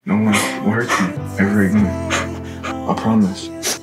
No one will hurt you ever again. I promise.